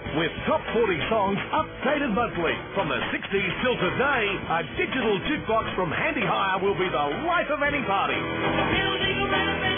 With top 40 songs updated monthly. From the 60s till today, a digital jukebox from Handy Hire will be the life of any party. Building a better